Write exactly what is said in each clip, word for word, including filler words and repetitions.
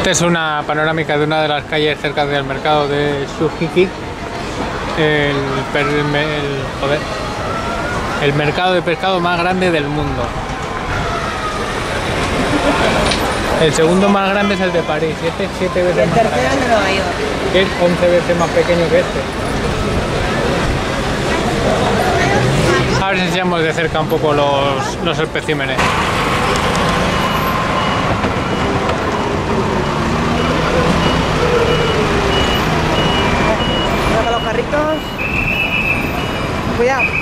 Esta es una panorámica de una de las calles cerca del mercado de Sujiki, el, per, el, joder, el mercado de pescado más grande del mundo. El segundo más grande es el de París y este es siete veces más grande. El tercero es de Nueva York, que es once veces más pequeño que este. A ver si enseñamos de cerca un poco los, los especímenes. Saca los carritos. Cuidado.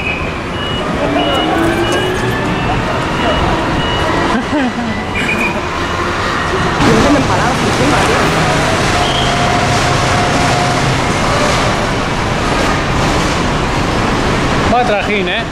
Tienen empalados encima, tío. Va trajín, ¿eh?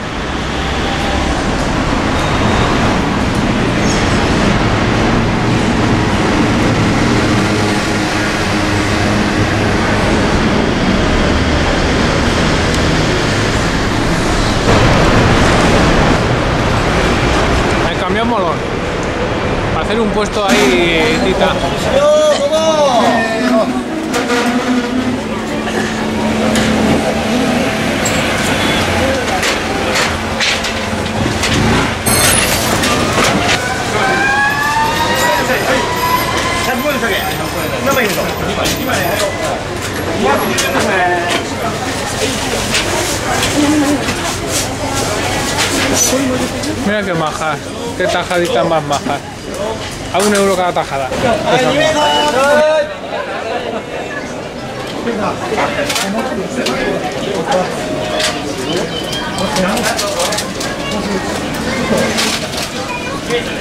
El camión molón. Para hacer un puesto ahí, tita. Mira qué majas, qué tajaditas más majas. A un euro cada tajada. Eso.